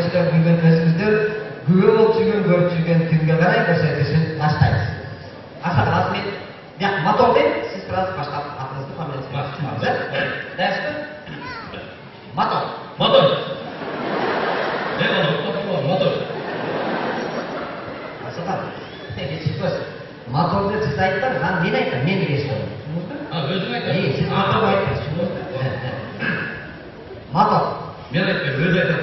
көзөмөлчүлөрдөн күйгөн өзүңүздөр күбө болуп жүргөн көрүп жүргөн түнгө карай көрсөтүүсүн баштайбыз. Асат азыр мен мотор дейм, сиз сразу баштап атыңызды фамилияңызды дайсызбы? Мотор. Мотор. Мотор. Асат моторду сиз айттыңыз, анан мен айттым, мен естидим. Өзүң айттың. Сиз мотор айттыңыз. Мотор. Мен айттым, өзү айтат.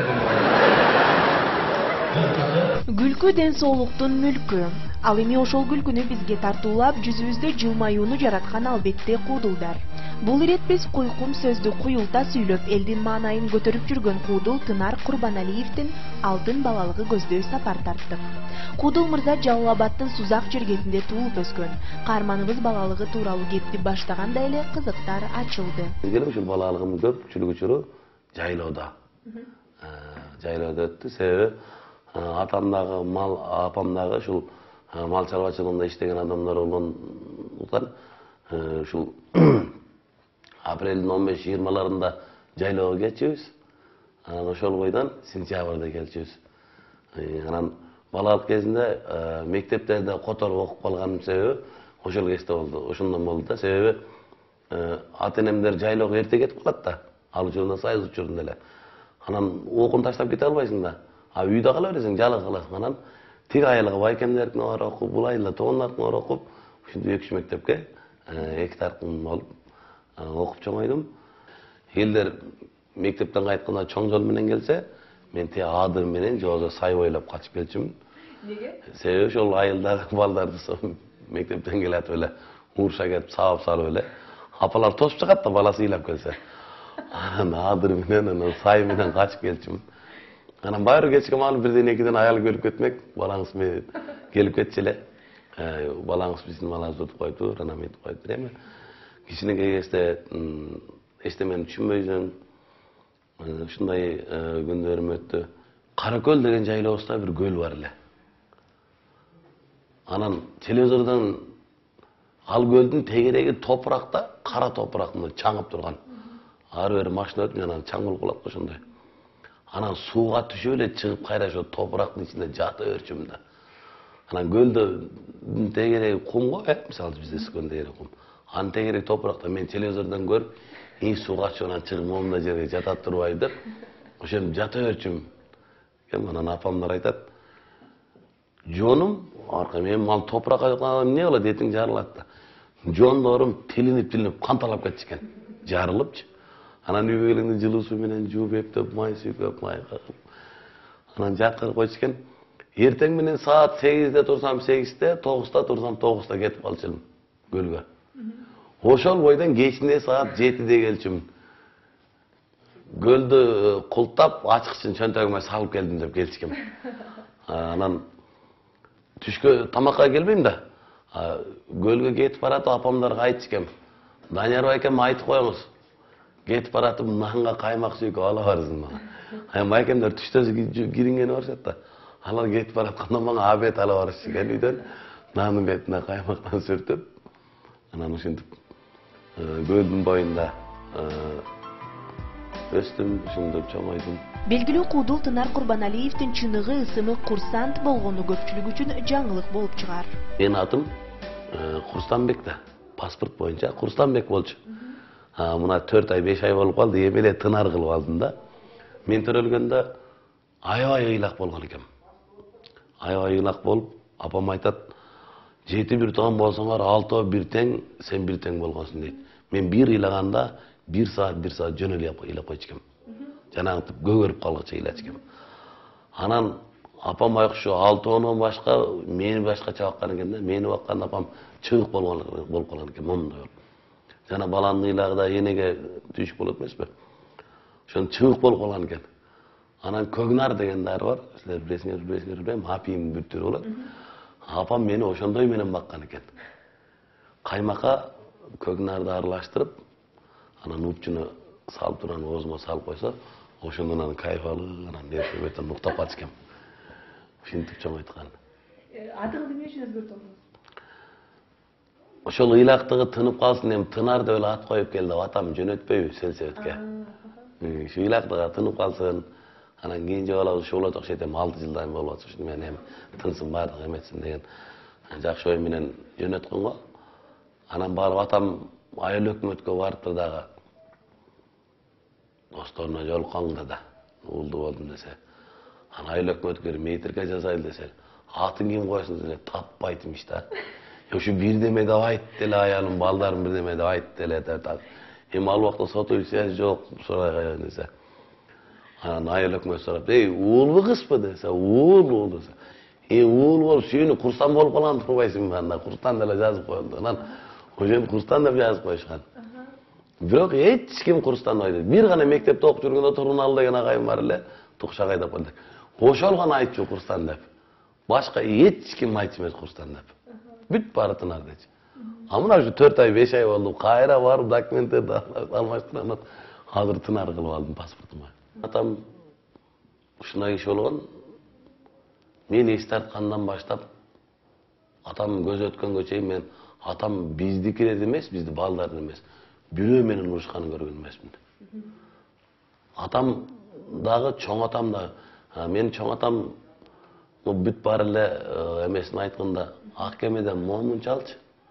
Күлкү ден соолуктун мүлкү. Ал эми ошол күлкүнү бизге тартуулап, жүзүбүздө жылмаюуну жараткан албетте куудулдар. Бул ирет биз куйкум сөздү куюлта сүйлөп, элдин маанайын көтөрүп жүргөн куудул Тынар Курбаналиевдин алтын балалыгы көздөй сапар тарттык. Куудул мырза Жалал Абадтын Сузак жергесинде туулуп өскөн. Каарманыбыз балалыгы тууралуу кепти баштаганда эле кызыктар ачылды. Ушул балалыгымдын көпчүлүк учуру жайлоодо. Жайлоодо өттү, себеби атам дагы апам дагы ушул мал чарбачылыгында иштеген адамдар болгондуктан ушул апрелдин 15-20-ларында жайлоого кетчүбүз. Анан ошол бойдон сентябрда келчүбүз. Анан балалык кезинде мектептерде которуп окуп калганым себеби ошол кезде болду. Ошондон болду да, себеби ата энемдер жайлоого эрте кетип калат да. Ал учурунда Союз учурунда эле. Анан окууну таштап кете албайсың да. Үйдө кала бересиң, жалгыз каласың. Анан тиги айылга байкемдердикине барып окуп, бул айылда тоондардыкына барып окуп, ушинтип 2-3 мектепке 2 таркым болуп окуп чоңойдум. Элдер мектептен кайтканда чоң жол менен келсе, мен тиги Адыр менен же болбосо Сай бойлоп качып келчүмүн. Неге? Себеби ошол айылдагы балдарды мектептен келатып эле урша кетип сабап салып эле апалар тосуп чыгат да, баласы ыйлап келсе. Анан Адыр менен, анан Сай менен качып келчүмүн. Анан баары кечке маал 1-2-ден аял көрүп кетмек, балаңыз менен келип кетчү эле. Балаңыз биздин балабызды утуп коюптур, анан мынтип коюптур эми. Кичинекей кезде эчтемени түшүнбөйсүң. Ушундай күндөрүм өттү. Каракөл деген жайлообузда бир көл бар эле. Анан телевизордон ал көлдүн тегереги топуракта, кара топурактын чаңып турган. Ары бери машина өтүп, анан чаң болуп калат го ошондой. Анан сууга түшүп эле чыгып кайра ошо топурактын ичинде жата берчүмүн да. Анан көлдүн тегереги кум го, мисалы бизде сүкөн тегереги кум. Анын тегереги топуракта, мен телевизордон көрүп, сууга түшүп анан чыгып момундай жерге жата турбайбы деп, ошентип жата берчүмүн. Анан апамдар айтат, жонум, арка мен мал топуракка жакканда эмне кылат, этиң жарылат да. Жондорум тилинип канталап кетишкен, жарылыпчы. Анан үйгө келгенде жылуу суу менен жууп, эптеп, май сүйкөп, май кагып. Анан жаткырып койчу экен. Эртең менен саат 8-де турсам 8-де, 9-да турсам 9-да кетип калчумун көлгө. Ошол бойдон кечинде саат 7-де келчүмүн. Көлдү култап, ачкычын чөнтөгүмө салып келдим деп келчүкем. Анан түшкө тамакка келбейм да. Көлгө кетип баратып апамдарга айтчыкем. Данияр байкем айтып коюңуз. Кетип баратып нанга каймак сүйкөп ала барсын мага. Байкемдер түштө кирингени барышат да. Алар кетип баратканда мага обед ала барышчы экен үйдөн. Нанын бетине каймактан сүртүп, анан ушинтип көлдүн боюнда өстүм, ушинтип чоңойдум. Белгилүү куудул Тынар Курбаналиевдин чыныгы ысымы курсант болгону көпчүлүк үчүн жаңылык болуп чыгар. Менин атым Курстанбек да. Паспорт боюнча Курстанбек болчу. Мына 4 ай 5 ай болуп калды, эми эле Тынар кылып алдым да. Мен төрөлгөндө аябай ыйлак болгон экем. Аябай ыйлак болуп, апам айтат, 7 бир тууган болсоңор 6 бир тең, сен бир тең болгонсуң дейт. Мен бир ыйлаганда 1 саат жөн эле ыйлап койчу экем. Жанагынтип көгөрүп калгыча ыйлачу. Анан апам байкушу 6-10 башка, мени башкача баккан экен да. Мени баккан апам чыгык болуп калган экен, момундай болуп. Жана баланын ыйлагы да энеге түйүшүк болот эмеспи? Ошон чыгык болуп калган экен. Анан Көкнар деген дары бар. Силер билесиңер билбейм, апийимдин бир түрү болот. Апам мени ошондой менен баккан экен. Каймакка Көкнарды аралаштырып, анан учуну салып турган оозума салып койсо, ошондон анан кайф алып, анан эртең уктап калчу экем. Ушинтип чоңойткан. Атыңызды эмне үчүн өзгөртөңүз? Ошол ыйлактыгы тынып калсын, эми Тынар деп ат коюп келди, атам жөнөтпөйбү сельсоветке. Ушу ыйлактыгы тынып калсын, Анан кийинчи бала ушул болот окшойт эми 6 жылдан болуп атат. Ушуну мен эми тынсым баардыгы эметсин деген жакшы ой менен жөнөткөн го. Анан барып атам айыл өкмөткө барыптыр дагы. Досторуна жолукканда да уулду болдум десе. Анан айыл өкмөткө метрге жазайлы десе. Атын ким койсун десе таппайт имиш да. Ушу бирдеме деп айт деле аялым, балдарым бирдеме деп айт деле деп. Эми ал убакта сотуй связь жок, сурай кайган десе. Анан айыл өкмөт сурап, уулбу кызбы десе, уул десе. Уул болуп сүйүнүп курстан болуп калган турбайсыңбы анда, курстан деле жазып коелду. Анан ошентип курстан деп жазып коюшкан. Бирок эч ким курстан ойду. Бир гана мектепте окуп жүргөндө Турунал деген агайым бар эле, Тукшагай деп коелду. Ошол гана айтчу курстан деп. Башка эч ким айтчу эмес курстан деп. Бүт баары тынар дечи. А мына ушу 4 ай 5 ай болду. Кайра барып документтерди алмаштырып, азыр тынар кылып алдым паспортума. Атам ушундай киши болгон. Мен эс тарткандан баштап атам көз өткөнгө чейин мен атам биздикилерди эмес, бизди балдарды эмес, бирөө менен урушканын көргөн эмесмин. Атам дагы чоң атам да, мен чоң атам бүт бар эле эмесин айтканда ак кемеде момун чалчы.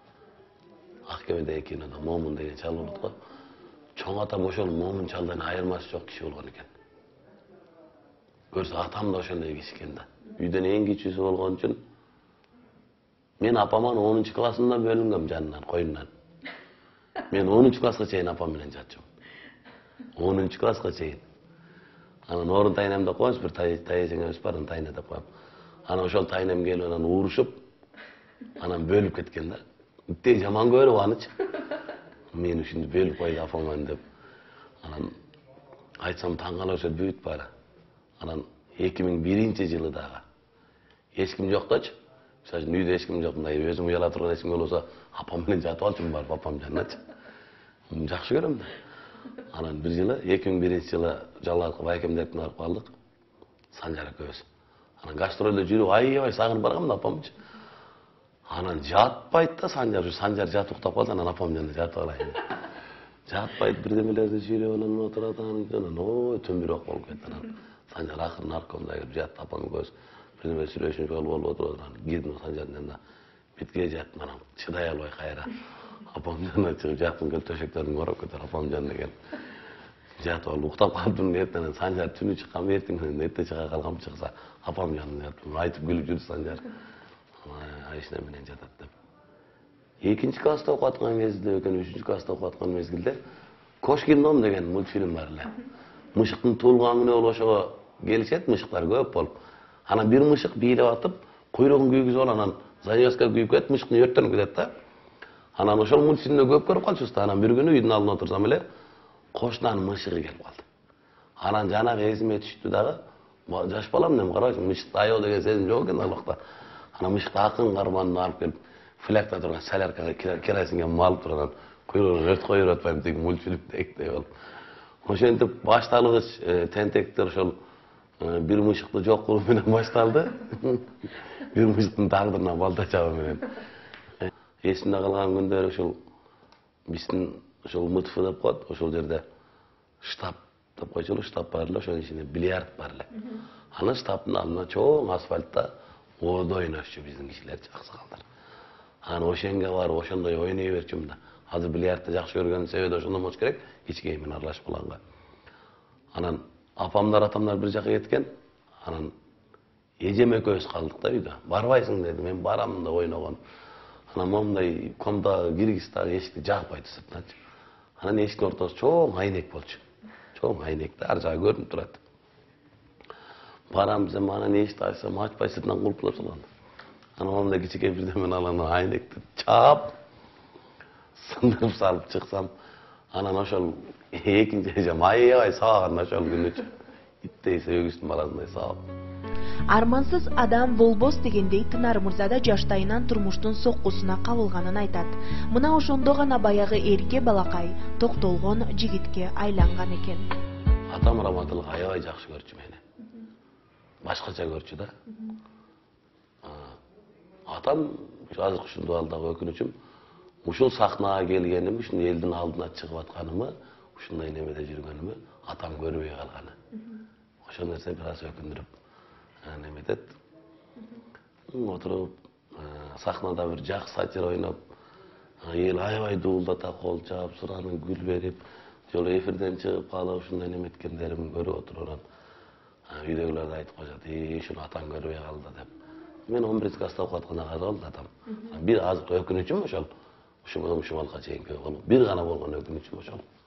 Ак кемеде кинода момун деген чал болот го. Чоң атам ошол момун чалдан айырмасы жок киши болгон экен. Көрсө атам да ошондой киши экен да. Үйдөн эң кичүүсү болгон үчүн мен апаман 10 классында бөлүнгөм жанынан, койнунан. Мен 10 класска чейин апам менен жатчым. 10 класска чейин. Анан орун тайнамда коебуз, бир тайжеңебиз бар, аны тайна деп коем. Анан ошол тайнам келип анан урушуп, анан бөлүп кеткен да. Иттей жаман көрүп анычы. Мен ушинти бөлүп койду апаман деп. Анан айтсам таң калышат бүт баары. Анан 2001-жылы дагы эч ким жокточу. Мисалы үчүн үйдө эч ким жок, мындай өзүм уяла турган эч ким болсо апам менен жатып алчумун барып апам жаныначы. Жакшы көрөм да. Анан бир жылы 2001-жылы Жалал Байкемдердин барып калдык. Санжар экөөбүз. Анан гастролдо жүрүп аябай сагынып баргам да апамчы. Анан жатпайт да Санжар жатып уктап калды, анан апам жанында жатып алайын. Жатпайт бирдемелерди сүйлөп анан отурат анан ой төмүрөк болуп кетти анан. Санжар акыры наркомдо келип жатты, апам экөөбүз бирдеме сүйлөшүп болуп отурат анан кирдим Санжардын жанына. Битке жаттым анан чыдай албай кайра. Апам жанына чыгып жаттым, көл төшөктөрүн ороп кетип апам жанына келип. Жатып алып уктап калдым эртең Санжар түнү чыккан эртең менен эрте чыга калгам чыкса апам жанына жаттым. Айтып күлүп жүрдү Санжар. Айшна менен жатат деп. 2-класста окуп аткан кезде, 3-класста окуп аткан мезгилде Кошкин дом деген мультфильм бар эле. Мышыктын туулган күнү болуп ошого келишет, мышыктар көп болуп. Анан бир мышык бийлеп атып, куйругун күйгүзүп алып, анан занавеска күйүп кетип, мышыктын өрттөнүп кетет да. Анан ошол мультфильмди көп көрүп калчубуз да. Анан бир күнү үйдүн алдына отурсам эле кошунанын мышыгы келип калды. Анан жанагы эсиме түштү дагы. Жаш балам дем карабайсың, мышыкты аябай деген сезим жок экен ал убакта. Анан мышыкты акын карманына алып келип, флягта турган соляркага керосинге малып турган куйругуна өрт коюп атпайм тиги мультфильмдегидей болуп. Ошентип башталгыч тентектер ошол бир мышыкты жок кылуу менен башталды. Бир мышыктын тагдырына балта чабуу менен. Эсимде калган күндөр ошол биздин ошол МТФ деп коет, ошол жерде штаб деп койчулу, штаб бар эле, ошонун ичинде бильярд бар эле. Анын штабдын алдына чоң асфальтта ойду ойношчу биздин кишилер, аксакалдар. Анан ошенге барып ошондой ойной берчүмүн да. Азыр бильярдты жакшы көргөнүн себеби ошондон болуш керек, кичке менен аралашып калганга. Анан апамдар, атамдар бир жака кеткен. Анан эжем экөөбүз калдык да үйдө. Барбайсың деди, мен барам да ойногон. Анан момундай комдагы киргизди, эшикти жаппайт сыртынан. Анан эшиктин ортосу чоң айнек болчу. Чоң айнек да, ар жагы көрүнүп турат. Барам десем, анан эшикти ачсам, ачпай сыртынан кулпулап салган. Анан момундай кичике бирдемен алып айнекти чаап, сындырып салып чыксам, анан ошол экинчи эжем аябай сабаган ошол күнүчү. Иттей сөөгүстүн баласындай сабап. Армансыз адам болбос дегендей Тынар мырза да жаштайынан турмуштун соккусуна кабылганын айтат. Мына ошондо гана баягы эрке балакай токтолгон жигитке айланган экен. Атам раматылык аябай жакшы көрчү мени. Башкача көрчү да. Атам азыр ушул балдагы өкүнүчүм, ушул сахнага келгеним, ушул элдин алдына чыгып атканымы, ушундай немеде жүргөнүмү атам көрбөй калганы. ошол нерсе бир аз өкүндүрүп неметет. Отуруп сахнада бир жак сатир ойноп, эл аябай дуулдата, кол чаап, суранып, гүл берип, жолу эфирден чыгып калып ушундай неметкендеримди көрүп отуруп анан үйдөгүлөр да айтып коюшат, ушуну атаң көрбөй калды деп. Мен 11 класста окуп атканда кайра болду атам. Бир азыр өкүнүчүм ошол. Ушул ушулга чейинки бир гана болгон өкүнүчүм ошол.